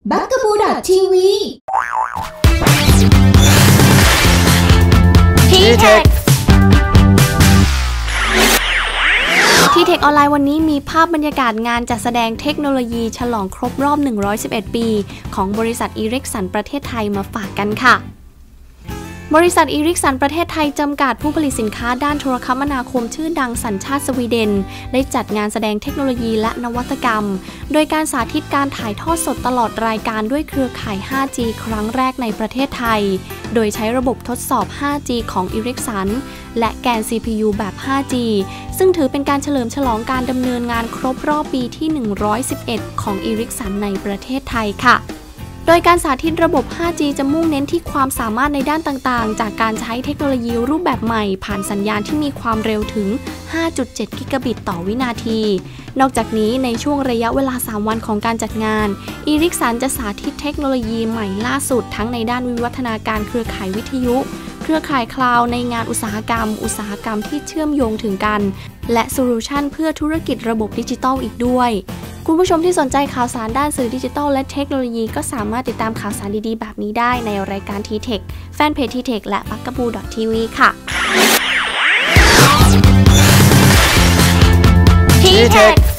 bugaboo.tv T-Tech ทีเทคออนไลน์วันนี้มีภาพบรรยากาศงานจัดแสดงเทคโนโลยีฉลองครบรอบ111 ปีของบริษัทอีริกสันประเทศไทยมาฝากกันค่ะบริษัทอีริกสันประเทศไทยจำกัดผู้ผลิตสินค้าด้านโทรคมนาคมชื่อดังสัญชาติสวีเดนได้จัดงานแสดงเทคโนโลยีและนวัตกรรมโดยการสาธิตการถ่ายทอดสดตลอดรายการด้วยเครือข่าย 5G ครั้งแรกในประเทศไทยโดยใช้ระบบทดสอบ 5G ของอีริกสันและแกน CPU แบบ 5G ซึ่งถือเป็นการเฉลิมฉลองการดำเนินงานครบรอบปีที่ 111 ของอีริกสันในประเทศไทยค่ะโดยการสาธิตระบบ 5G จะมุ่งเน้นที่ความสามารถในด้านต่างๆจากการใช้เทคโนโลยีรูปแบบใหม่ผ่านสัญญาณที่มีความเร็วถึง 5.7 กิกะบิตต่อวินาทีนอกจากนี้ในช่วงระยะเวลา 3 วันของการจัดงานอีริกสันจะสาธิตเทคโนโลยีใหม่ล่าสุดทั้งในด้านวิวัฒนาการเครือข่ายวิทยุเครือข่ายคลาวด์ในงานอุตสาหกรรมที่เชื่อมโยงถึงกันและโซลูชันเพื่อธุรกิจระบบดิจิทัลอีกด้วยคุณผู้ชมที่สนใจข่าวสารด้านสื่อดิจิทัลและเทคโนโลยีก็สามารถติดตามข่าวสารดีๆแบบนี้ได้ในรายการ T-Tech แฟนเพจ T-Tech และ bugaboo.tv ค่ะ T-Tech